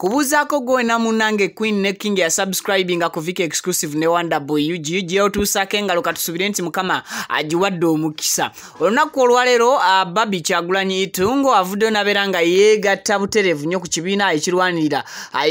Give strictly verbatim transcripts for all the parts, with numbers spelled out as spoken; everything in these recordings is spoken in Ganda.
Kubuzaako gwe na munange Queen ne King ya subscribing ku Viki exclusive ne Wonder Boy U G G otusake engalo katusubire nti mukama ajiwadde omukisa. Olunaku olwaleero uh, Barbie Kyagulanyi itungo avudde naberanga yeegatta buterevu nnyo ku kibiina ekirwanirira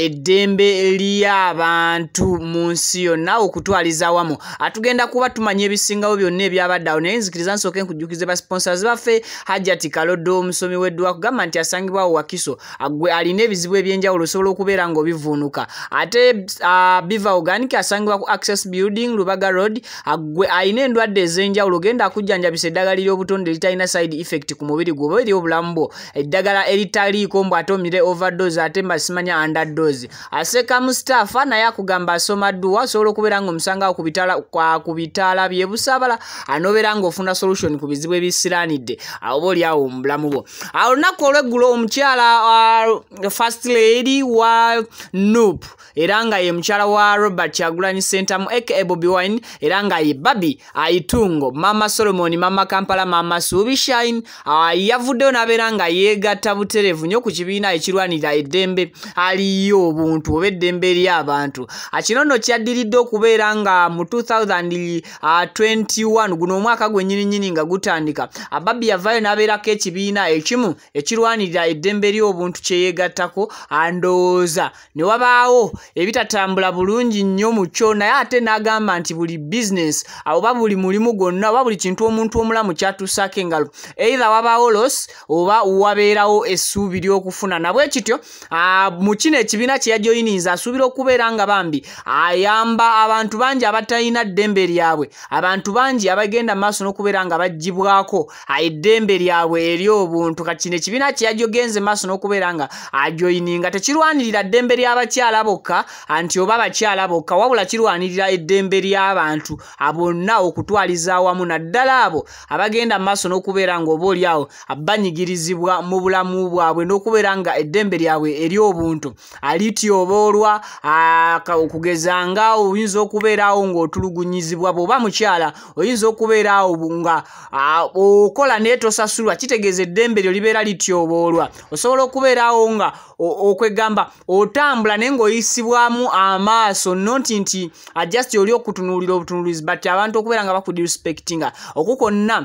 eddembe ly'abantu mu nsi yonna okutwaliza awamu. Atugenda kuba tumanya ebisingawo byonna ebyabaddawo naye nzikiriza nsooke nkujjukize ba sponsors baffe Hajati Kalodo omusomi w'eddwa kugamba nti asangibwawo Wakiso agwe alina ebizibu ebyenjawulo osobola okubeera ng'obivuunuka. Ate uh, Biva Organic asangibwa ku Access Building Lubaga Road agwe alina endwadde ez'enjawulo genda akujjanjabisa eddagala ly'obutonde litalina side effect ku mubiri gwo oba eri obulamu bwo, eddagala eritaliiko mbu ate omire overdose ate mba simanya underdose. Aseka Mustafa naye akugamba asoma dduwa osobola okubeera ng'omusanga ku bitaala ku bitaala bye Busaabala anobeera ng'ofuna solution ku bizibu ebisiraanidde awo boli awo mu bulamu bwo. Awo olunaku olw'eggulo omukyala uh, First Lady wa Noop era nga ye mukyala wa Robert Kyagulanyi Center aka Bobby Wine era nga ye Barbie Aitungo Mama Solomon Mama Kampala Mama Subi Shine uh, yavuddeyo nabeera nga yeegatta buterevu nnyo ku kibiina ekirwanirira eddembe aliyo obuntu oba eddembe ly'abantu. Kino nno kyaddiridde okubeera nga mu two thousand twenty-one guno omwaka gwennyininyini nga gutandika Barbie yavaayo n'abeerako ekibiina ekimu ekirwanirira eddembe ly'obuntu kye yeegattako andooza ne wabaawo ebitatambula bulungi nnyo mu kyo naye ate n'agamba nti buli business oba buli mulimu gwonna oba buli kintu omuntu omulamu kyatuusaako engalo either wabaawo loss oba wabeerawo essuubi ly'okufuna. Nabwe kityo mu kino ekibiina kye yajoyininza asuubira okubeera nga bambi ayamba abantu bangi abatalina ddembe lyabwe, abantu bangi abagenda maaso n'okubeera nga baggyibwako eddembe lyabwe eri obuntu. Kati kino ekibiina kye yajogenze maaso n'okubeera nga ajoyininga tekirwanirira ddembe ly'abakyala bokka anti oba abakyala bokka wabula kirwanirira eddembe ly'abantu bonna okutwaliza awamu naddala abo abagenda maaso n'okubeera nga oba oli awo banyigirizibwa mu bulamu bwabwe n'okubeera nga eddembe lyabwe eri obuntu alityoboolwa okugeza nga oyinza okubeerawo ng'otulugunyizibwa bw'oba mukyala oyinza okubeerawo nga okola naye tosasulwa kitegeeza eddembe lyo libeera lityoboolwa. Osobola okubeerawo nga okwegamba otambula naye ng'oyisibwamu amaaso noti nti just oli okutunuulira obutunuulizi but abantu okubeera nga bakudisrespectinga okukonna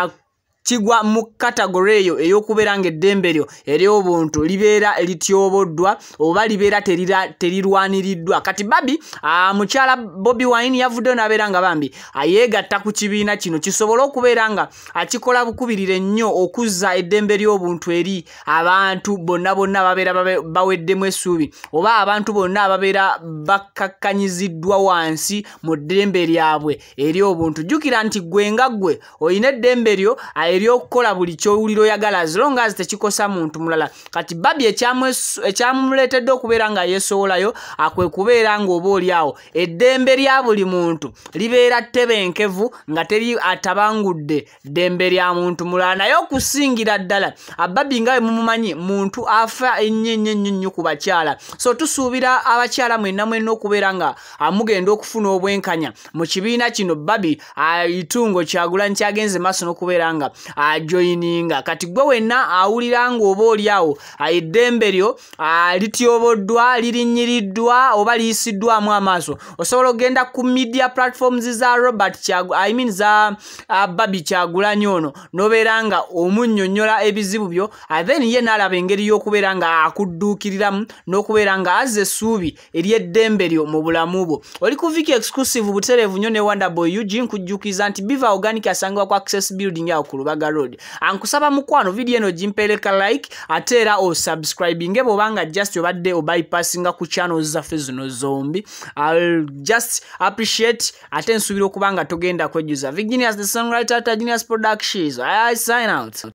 kigwa mu category eyo ey'okubeera nga eddembe lyo eri obuntu libeera lityoboddwa oba libeera terirwaniriddwa. Kati Barbie mukyala Bobby Wine yavuddeyo n'abeera nga bambi ayeegatta ku kibiina kino kisobole okubeera nga akikola bukubirire nnyo okuzza eddembe ly'obuntu eri abantu bonna bonna ababeera baweddemu essuubi oba abantu bonna ababeera bakakkanyiziddwa wansi mu ddembe lyabwe eri obuntu. Jjukira nti gwe nga ggwe olina eddembe lyo eryokukola buli kyowulira oyagala as long as tekikosa muntu mulala. Kati Barbie ekyamuleetedde okubeera nga yeesowolayo akwe kubeera ng'oba oli awo eddembe lya buli muntu libeera ttebenkevu nga teri atabangudde ddembe lya muntu mulala. Naye okusingira ddala Barbie nga mumumanyi muntu afa ennyo ennyo ennyo nnyo ku bakyala, so tusuubira abakyala mwenna mwenna okubeera nga amugenda okufuna obwenkanya mu kibiina kino Barbie Aitungo Kyagulanyi kyagenze maaso n'okubeera nga ajoyininga. Kati gwe wenna awulira ng'oba oli awo eddembe lyo lityoboddwa lirinyiriddwa oba liyisiddwamu amaaso osobola okugenda ku media platforms za Robert Kyagulanyi I mean za uh, Barbie Kyagulanyi ono n'obeera nga omunnyonnyola ebizibu byo then ye n'alaba engeri y'okubeera nga akudduukiriramu n'okubeera nga azza essuubi eri eddembe lyo mu bulamu bwo. Oli ku Viki exclusive buterevu nnyo ne Wonder Boy U G nkujjukiza nti Biva Organic asangibwa ku Access Building awo ku Lubaga Road. Ankusaba mukwano video eno gimpeereka like ate era o subscribing bw'obanga just obadde obypassinga ku channels zaffe zino zombi. I'll just appreciate ate nsuubira okubanga togenda kwejjuza. Virginius the songwriter, Genius Productions. I sign out.